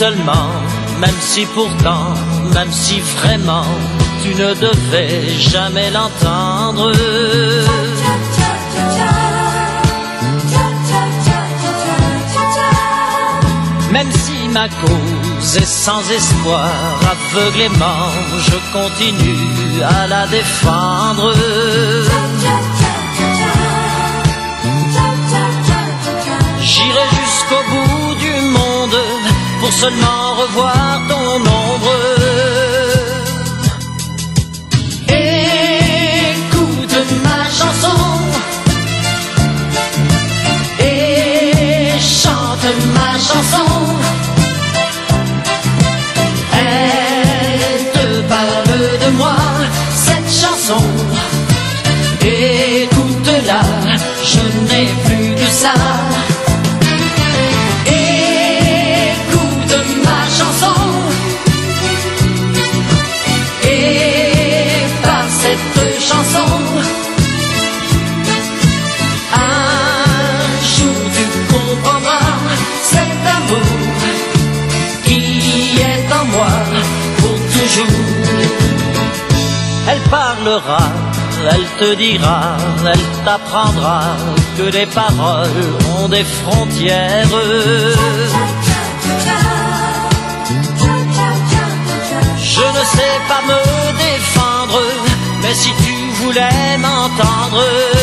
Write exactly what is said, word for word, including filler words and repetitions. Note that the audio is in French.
seulement, même si pourtant, même si vraiment, tu ne devais jamais l'entendre. Même si ma cause est sans espoir, aveuglément, je continue à la défendre. J'irai jusqu'au bout du monde pour seulement revoir ton ombre. Écoute ma chanson et chante ma chanson. Elle te parle de moi, cette chanson. Écoute-la, je n'ai plus que ça. Elle parlera, elle te dira, elle t'apprendra que les paroles ont des frontières. Je ne sais pas me défendre, mais si tu voulais m'entendre,